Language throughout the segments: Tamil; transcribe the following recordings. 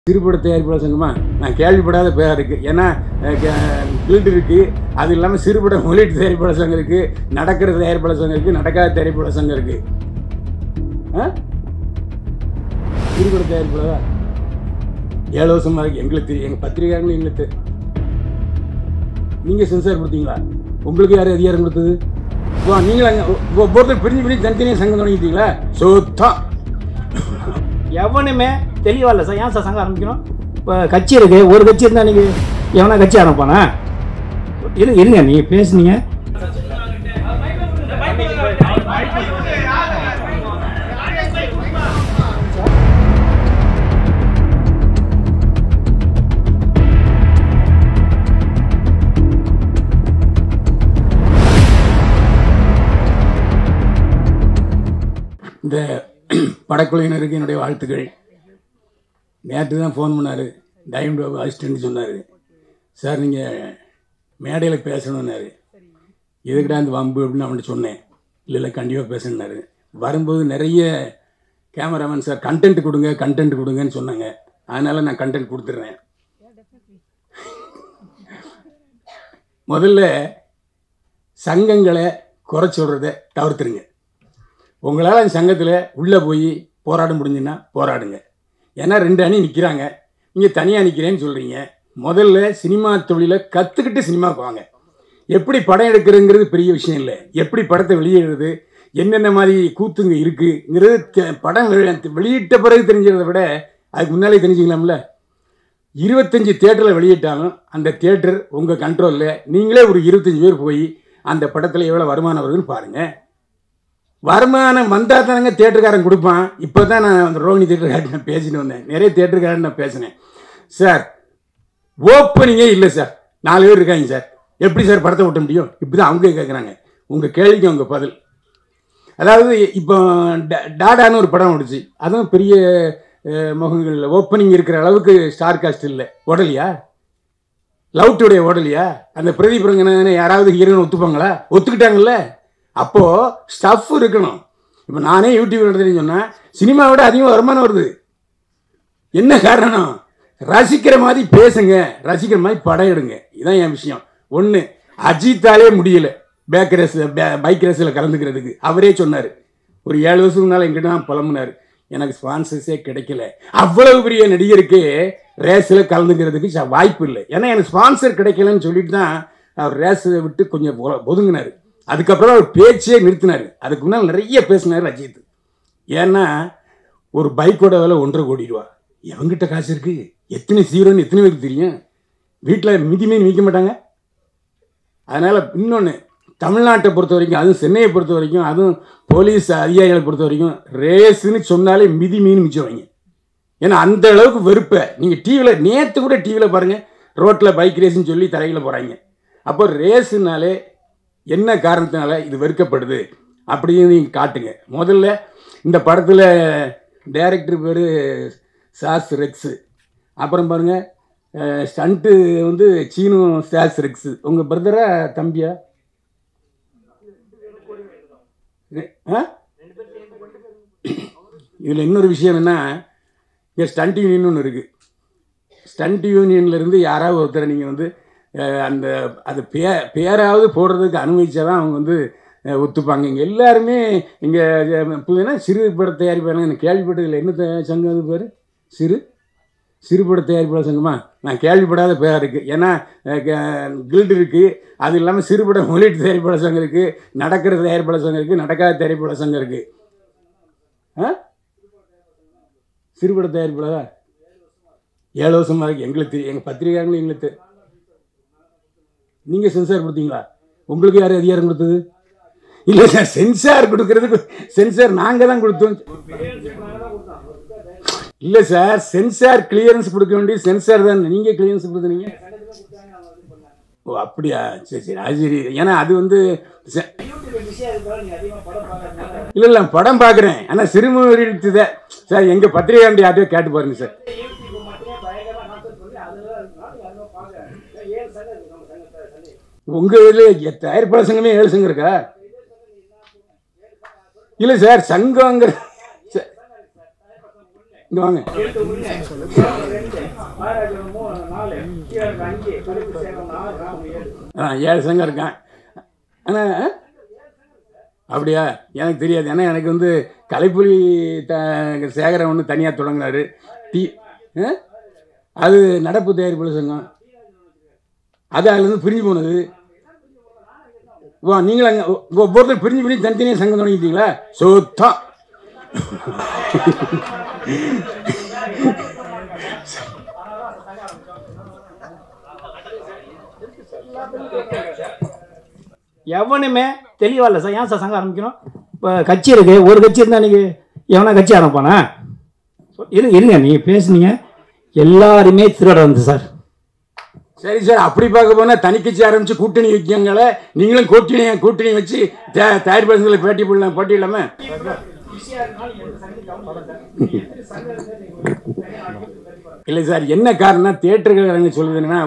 சிறுபட தயாரிப்பாளர் சங்கமா நான் கேள்விப்படாத பேர் இருக்குது. ஏன்னா கில்டு இருக்குது, அது இல்லாமல் சிறுபட முதலீட்டு தயாரிப்பாளர் சங்கம் இருக்குது, நடக்கிற தயாரிப்பாளர் சங்கம் இருக்குது, நடக்காத தயாரிப்பாளர் சங்கம் இருக்குது. சிறுபட தயாரிப்பாளர் 7 வருஷமாக இருக்குது. எங்களுக்கு தெரியும், எங்கள் பத்திரிகையாளர்களும் எங்களுக்கு. நீங்கள் சென்சார் கொடுத்தீங்களா? உங்களுக்கு யார் அதிகாரம் கொடுத்தது? நீங்களா ஒவ்வொருத்தர் பிரிஞ்சு பிரிஞ்சு தனித்தனியாக சங்கம் தொடங்கிட்டீங்களா? சுத்தம் எவனுமே தெளிவாக இல்லை சார். ஏன் சார் சங்கம் ஆரம்பிக்கணும்? இப்போ கட்சி இருக்குது, ஒரு கட்சி இருந்தால் நீங்கள் எவனா கட்சி ஆரம்பிப்பானா? இருங்க, நீங்கள் பேசுனீங்க. இந்த படக்குழுவினருக்கு என்னுடைய வாழ்த்துக்கள். நேற்று தான் ஃபோன் பண்ணார், டைமண்ட் பாபு அசிஸ்டன்ட் சொன்னார், சார் நீங்கள் மேடையில் பேசணுன்னாரு. எதுக்கிட்ட அந்த வம்பு அப்படின்னு அவன்கிட்ட சொன்னேன். இல்லை கண்டிப்பாக பேசணுன்னாரு. வரும்போது நிறைய கேமராமேன் சார் கண்டென்ட் கொடுங்கன்னு சொன்னாங்க. அதனால் நான் கண்டென்ட் கொடுத்துட்றேன். முதல்ல சங்கங்களை குறை சொல்கிறத தவிர்த்துருங்க. உங்களால் அந்த சங்கத்தில் உள்ளே போய் போராட முடிஞ்சுன்னா போராடுங்க. ஏன்னா 2 அணி நிற்கிறாங்க, நீங்கள் தனியாக நிற்கிறேன்னு சொல்கிறீங்க. முதல்ல சினிமா தொழிலை கற்றுக்கிட்டு சினிமாவுக்கு வாங்க. எப்படி படம் எடுக்கிறதுங்கிறது பெரிய விஷயம் இல்லை, எப்படி படத்தை வெளியிடுறது, என்னென்ன மாதிரி கூத்துங்க இருக்குங்கிறது படம் வெளியிட்ட பிறகு தெரிஞ்சதை விட அதுக்கு முன்னாலே தெரிஞ்சுக்கலாம்ல. 25 தியேட்டரில் வெளியிட்டாலும் அந்த தியேட்டர் உங்கள் கண்ட்ரோலில். நீங்களே ஒரு 25 பேர் போய் அந்த படத்தில் எவ்வளோ வருமானம் வருதுன்னு பாருங்கள். வருமானம் வந்தால் தானங்க தியேட்டருக்காரன் கொடுப்பான். இப்போ தான் நான் அந்த ரோகிணி தியேட்டருக்காரன் நான் பேசிட்டு வந்தேன். நிறைய தியேட்டருக்காரன் நான் பேசினேன். சார் ஓப்பனிங்கே இல்லை சார், 4 பேர் இருக்காங்க சார், எப்படி சார் படத்தை ஓட்ட முடியும்? இப்படி தான் அவங்க கேட்குறாங்க. உங்கள் கேள்விக்கு அவங்க பதில். அதாவது இப்போ டாடான்னு ஒரு படம் ஓடிச்சு, அதுவும் பெரிய முகங்கள் ஓப்பனிங் இருக்கிற அளவுக்கு ஸ்டார் காஸ்ட் இல்லை. ஓடலையா? லவ் டுடே ஓடலையா? அந்த பிரதீப் ரங்கநாதன் யாராவது ஹீரோன்னு ஒத்துப்பாங்களா? ஒத்துக்கிட்டாங்கல்ல. அப்போது ஸ்டஃப் இருக்கணும். இப்போ நானே யூடியூப் நடத்துன்னு சொன்னால் சினிமாவை விட அதிகமாக வருமானம் வருது. என்ன காரணம்? ரசிக்கிற மாதிரி பேசுங்க, ரசிக்கிற மாதிரி படம் எடுங்க. இதுதான் என் விஷயம். ஒன்று, அஜித்தாலே முடியலை பைக் ரேஸில் கலந்துக்கிறதுக்கு. அவரே சொன்னார், ஒரு 7 வருஷத்துக்கு முன்னால் எங்கிட்ட தான் புலம்புனார், எனக்கு ஸ்பான்சர்ஸே கிடைக்கல. அவ்வளவு பெரிய நடிகருக்கு ரேஸில் கலந்துக்கிறதுக்கு வாய்ப்பு இல்லை. ஏன்னா எனக்கு ஸ்பான்சர் கிடைக்கலன்னு சொல்லிட்டு தான் அவர் ரேஸை விட்டு கொஞ்சம் ஒதுங்கினார். அதுக்கப்புறம் அவர் பேச்சே நிறுத்தினார். அதுக்கு முன்னால் நிறைய பேசினார் அஜித். ஏன்னா ஒரு பைக்கோட விலை 1.5 கோடி ரூபா. எவங்கிட்ட காசு இருக்குது? எத்தனை ஹீரோன்னு எத்தனை பேருக்கு தெரியும்? வீட்டில் மீன் விற்க மாட்டாங்க. அதனால் இன்னொன்று, தமிழ்நாட்டை பொறுத்த வரைக்கும், அதுவும் சென்னையை பொறுத்த வரைக்கும், அதுவும் போலீஸ் அதிகாரிகளை பொறுத்த வரைக்கும் ரேஸுன்னு சொன்னாலே மீன் மிச்சம் வைங்க. ஏன்னா அந்த அளவுக்கு வெறுப்பை நீங்கள் டிவியில் நேற்று கூட டிவியில் பாருங்கள், ரோட்டில் பைக் ரேஸுன்னு சொல்லி தரையில் போகிறாங்க. அப்போ ரேஸுனாலே என்ன காரணத்தினால இது வெறுக்கப்படுது அப்படின்னு நீங்கள் காட்டுங்க. முதல்ல இந்த படத்தில் டைரக்டர் பேர் சாஸ் ரெக்ஸு. அப்புறம் பாருங்கள், ஸ்டண்ட்டு வந்து சீனு சாஸ் ரெக்ஸு. உங்கள் பிரதரா தம்பியா? இதில் இன்னொரு விஷயம் என்ன, இங்கே ஸ்டண்ட் யூனியன் ஒன்று இருக்குது. ஸ்டண்ட் யூனியன்லேருந்து யாராவது ஒருத்தரை நீங்கள் வந்து அந்த அது பேராவது போடுறதுக்கு அனுமதிச்சா தான் அவங்க வந்து ஒத்துப்பாங்க. இங்கே எல்லாருமே இங்கே புதுனா சிறு பட தயாரிப்பாளர் எனக்கு கேள்விப்பட்டதில்லை. என்ன சங்கம் அது பேர்? சிறுபட தயாரிப்பாளர் சங்கமா நான் கேள்விப்படாத பேர் இருக்குது. ஏன்னா கில்டு இருக்குது, அது இல்லாமல் சிறுபட முதலீட்டு தயாரிப்பாளர் சங்கம் இருக்குது, நடக்கிற தயாரிப்பாளர் சங்கம் இருக்குது, நடக்காத தயாரிப்பாளர் சங்கம் இருக்குது. சிறுபட தயாரிப்பாளரா 7 வருஷமாக இருக்குது. எங்களுக்கு தெரியும், எங்கள் பத்திரிகையாளர்களும் எங்களுக்கு. நீங்கள் சென்சார் கொடுத்தீங்களா? உங்களுக்கு யார் அதிகாரம் கொடுத்தது? இல்லை சார், சென்சார் கொடுக்கறதுக்கு சென்சார் நாங்கள் தான் கொடுத்தோம். இல்லை சார், சென்சார் கிளியரன்ஸ் கொடுக்க வேண்டிய சென்சார் தான். நீங்கள் கிளியரன்ஸ் கொடுத்தீங்க. ஓ அப்படியா? சரி சரி, அது சரி. ஏன்னா அது வந்து இல்லை படம் பார்க்குறேன். ஆனால் சிறுமுறை சார் எங்கள் பத்திரிகையாண்டி யார்ட்டையோ கேட்டு பாருங்க சார். உங்கள் இதில் தயாரிப்பாளர் சங்கமே 7 சங்கம் இருக்கா? இல்லை சார், சங்கங்கிற இங்கே வாங்க. 7 சங்கம் இருக்கான். ஆனால் அப்படியா? எனக்கு தெரியாது. ஏன்னா எனக்கு வந்து கலைப்புலி சேகரம் ஒன்று தனியாக தொடங்கினார். அது நடப்பு தயாரிப்பு சங்கம். அது அதுலேருந்து பிரிஞ்சு போனது. நீங்களும் அங்கே ஒவ்வொருத்தர் பிரிஞ்சு தனித்தனியாக சங்கம் தொடங்கிட்டீங்களா? சுத்தம். எவனுமே தெளிவா இல்லை சார். ஏன் சார் சங்கம் ஆரம்பிக்கணும்? இப்போ கட்சி இருக்கு, ஒரு கட்சி இருந்தால் நீங்கள் எவனா கட்சி ஆரம்பிப்பானா? இருங்க, நீங்கள் பேசுனீங்க எல்லாருமே திருட வந்து சார். சரி சார், அப்படி பார்க்க போனால் தனி கட்சி ஆரம்பித்து கூட்டணி வைக்கங்கள. நீங்களும் கூட்டணி வச்சு தயாரிப்பாளர்களை போட்டி இல்லாமல் இல்லை சார். என்ன காரணம்? தியேட்டர்கள் சொல்லுது என்னன்னா,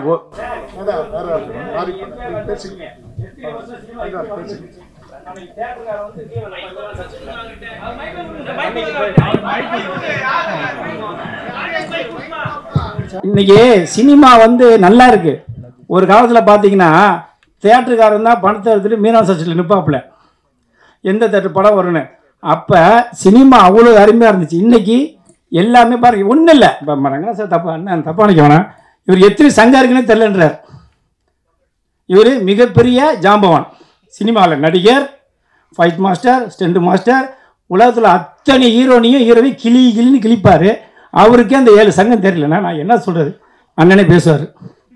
இன்னைக்கு சினிமா வந்து நல்லா இருக்கு. ஒரு காலத்தில் பார்த்தீங்கன்னா தியேட்டருக்காரன் தான் பணத்தை எடுத்துட்டு மீனாட்சி சர்ச்சில் நிற்பாப்புல எந்த தேட்டர் படம் வரும்னு. அப்போ சினிமா அவ்வளோ அருமையாக இருந்துச்சு. இன்னைக்கு எல்லாமே பாருங்க, ஒன்றும் இல்லை. இப்போ ரங்கநாதன் சார் தப்பா நினைக்க வேணாம். இவர் எத்தனை சங்கம் இருக்குன்னு தெரியலன்றார். இவர் மிகப்பெரிய ஜாம்பவான். சினிமாவில் நடிகர், ஃபைட் மாஸ்டர், ஸ்டண்ட் மாஸ்டர், உலகத்தில் அத்தனை ஹீரோவையும் கிளின்னு கிழிப்பார். அவருக்கே அந்த 7 சங்கம் தெரியலன்னா நான் என்ன சொல்கிறது? அண்ணனே பேசுவார்.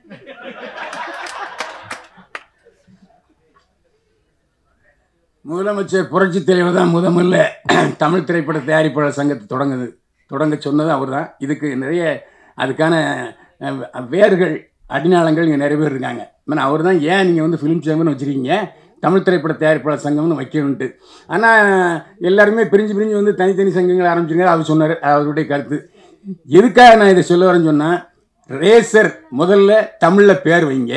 முதலமைச்சர் புரட்சி தலைவர் தான் முதல்ல தமிழ் திரைப்பட தயாரிப்பாளர் சங்கத்தை தொடங்க சொன்னது அவர் தான். இதுக்கு நிறைய அதுக்கான வேர்கள் அடிநாளங்கள் இங்கே நிறைய பேர் இருக்காங்க. ஆனால் அவர் தான் ஏன் நீங்கள் வந்து ஃபிலிம் சேம்பர்னு வச்சுருக்கீங்க, தமிழ் திரைப்பட தயாரிப்பாளர் சங்கம்னு வைக்கணுன்ட்டு. ஆனால் எல்லாருமே பிரிஞ்சு வந்து தனித்தனி சங்கங்கள் ஆரம்பிச்சுங்க. அவர் சொன்னார், அவருடைய கருத்து. எதுக்காக நான் இதை சொல்ல வரேன்னு சொன்னால், ரேசர் முதல்ல தமிழில் பேர் வைங்க.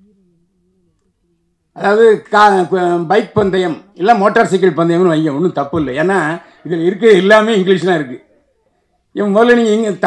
அதாவது பைக் பந்தயம் இல்லை மோட்டார் சைக்கிள் பந்தயம்னு வைங்க, ஒன்றும் தப்பு இல்லை. ஏன்னா இதில் இருக்க எல்லாமே இங்கிலீஷ்லாம் இருக்குது. இவன் முதல்ல நீங்கள் இங்கே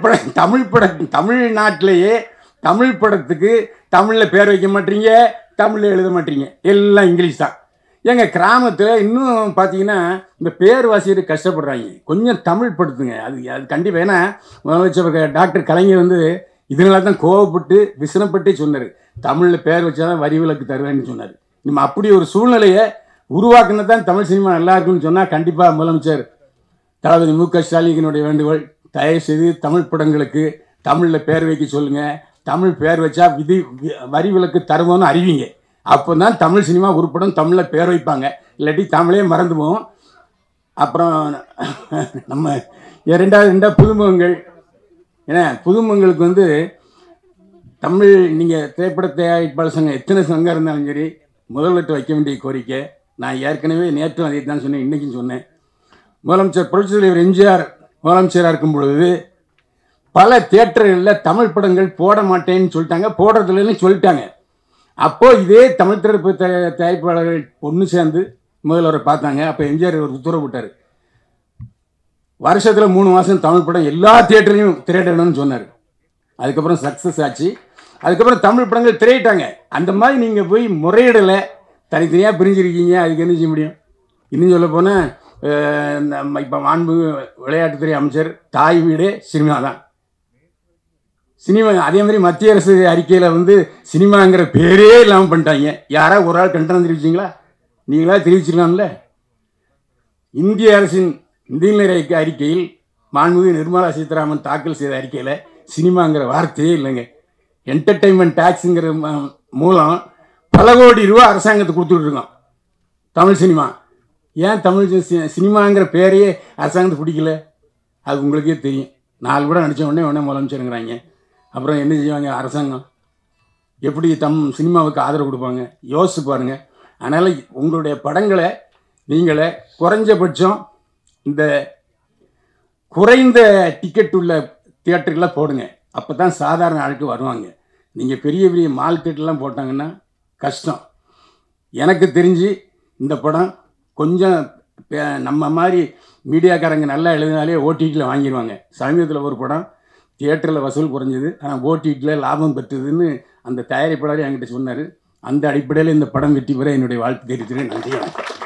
தமிழ்நாட்டிலேயே தமிழ் படத்துக்கு தமிழில் பேர் வைக்க மாட்டீங்க, தமிழில் எழுத மாட்டீங்க, எல்லாம் இங்கிலீஷ் தான். எங்கள் கிராமத்தில் இன்னும் பார்த்தீங்கன்னா இந்த பேர் வாசிக்கிட்டு கஷ்டப்படுறாங்க. கொஞ்சம் தமிழ் படுத்துங்க. அது கண்டிப்பாக. ஏன்னா முதலமைச்சர் டாக்டர் கலைஞர் வந்து இதனால தான் கோவப்பட்டு விசனப்பட்டே சொன்னார், தமிழில் பேர் வச்சா தான் வரி விலக்கு தருவேன்னு சொன்னார். நம்ம அப்படி ஒரு சூழ்நிலையை உருவாக்குனது தான் தமிழ் சினிமா நல்லா இருக்குன்னு சொன்னால் கண்டிப்பாக முதலமைச்சர் தளபதி மு.க. ஸ்டாலினுடைய வேண்டுகோள், தயவுசெய்து தமிழ் படங்களுக்கு தமிழில் பேர் வைக்க சொல்லுங்கள். தமிழ் பேர் வச்சா வரி விலக்கு தருவோன்னு அறிவிங்க. அப்போ தான் தமிழ் சினிமா உருப்படும், தமிழில் பேர் வைப்பாங்க. இல்லாட்டி தமிழே மறந்து போவோம். அப்புறம் நம்ம ரெண்டாவது புதுமுகங்கள். ஏன்னா புதுமுகங்களுக்கு வந்து தமிழ் நீங்கள் திரைப்பட தயாரிப்பாளர் சங்கம் எத்தனை சங்கம் இருந்தாலும் சரி முதல்வர்கிட்ட வைக்க வேண்டிய கோரிக்கை. நான் ஏற்கனவே நேற்றும் அதை தான் சொன்னேன், இன்றைக்கும் சொன்னேன். முதலமைச்சர் புரட்சி தலைவர் எம்ஜிஆர் முதலமைச்சராக இருக்கும் பொழுது பல தியேட்டர்களில் தமிழ் படங்கள் போட மாட்டேன்னு சொல்லிட்டாங்க, போடுறதுலன்னு சொல்லிட்டாங்க. அப்போது இதே தமிழ் திரைப்பட தயாரிப்பாளர்கள் ஒன்று சேர்ந்து முதல்வரை பார்த்தாங்க. அப்போ எம்ஜிஆர் ஒரு உத்தரவு போட்டார், வருஷத்தில் 3 மாதம் தமிழ் படம் எல்லா தியேட்டர்லையும் திரையிடணும்னு சொன்னார். அதுக்கப்புறம் சக்ஸஸ் ஆச்சு. அதுக்கப்புறம் தமிழ் படங்கள் திரையிட்டாங்க. அந்த மாதிரி நீங்கள் போய் முறையிடலை, தனித்தனியாக பிரிஞ்சிருக்கீங்க. அதுக்கு என்ன செய்ய முடியும்? இன்னும் சொல்ல போனால் நம்ம இப்போ மாண்பு விளையாட்டுத்துறை அமைச்சர் தாய் வீடே சினிமா தான். சினிமா அதே மாதிரி மத்திய அரசு அறிக்கையில் வந்து சினிமாங்கிற பேரே இல்லாமல் பண்ணிட்டாங்க. யாராவது ஒரு ஆள் கண்டனம் தெரிவிச்சிங்களா? நீங்களா தெரிவிச்சிக்கலாம்ல. இந்திய அரசின் நிதிநிலை அறிக்கையில் மாண்புமிகு நிர்மலா சீதாராமன் தாக்கல் செய்த அறிக்கையில் சினிமாங்கிற வார்த்தையே இல்லைங்க. என்டர்டெயின்மெண்ட் டேக்ஸுங்கிற மூலம் பல கோடி ரூபா அரசாங்கத்துக்கு கொடுத்துட்ருக்கோம் தமிழ் சினிமா. ஏன் தமிழ் சினிமாங்கிற பேரையே அரசாங்கத்துக்கு பிடிக்கல? அது உங்களுக்கே தெரியும். 4 படம் நடித்த உடனே முதலமைச்சருங்கிறாங்க. அப்புறம் என்ன செய்வாங்க அரசாங்கம்? எப்படி சினிமாவுக்கு ஆதரவு கொடுப்பாங்க? யோசிச்சு பாருங்கள். அதனால் உங்களுடைய படங்களை நீங்களே குறைஞ்சபட்சம் இந்த குறைந்த டிக்கெட் உள்ள தியேட்டர்களில் போடுங்க. அப்போ தான் சாதாரண ஆளுக்கு வருவாங்க. நீங்கள் பெரிய பெரிய மால் தியேட்டர்லாம் போட்டாங்கன்னா கஷ்டம். எனக்கு தெரிஞ்சு இந்த படம் கொஞ்சம் நம்ம மாதிரி மீடியாக்காரங்க நல்லா எழுதினாலே ஓடிடியில் வாங்கிடுவாங்க. சமீபத்தில் ஒரு படம் தியேட்டரில் வசூல் குறைஞ்சது, ஆனால் ஓடிடியில் லாபம் பெற்றதுன்னு அந்த தயாரிப்பாளர் என்கிட்ட சொன்னார். அந்த அடிப்படையில் இந்த படம் வெற்றி பெற என்னுடைய வாழ்த்து தெரிவிக்கிறேன். நன்றி, வணக்கம்.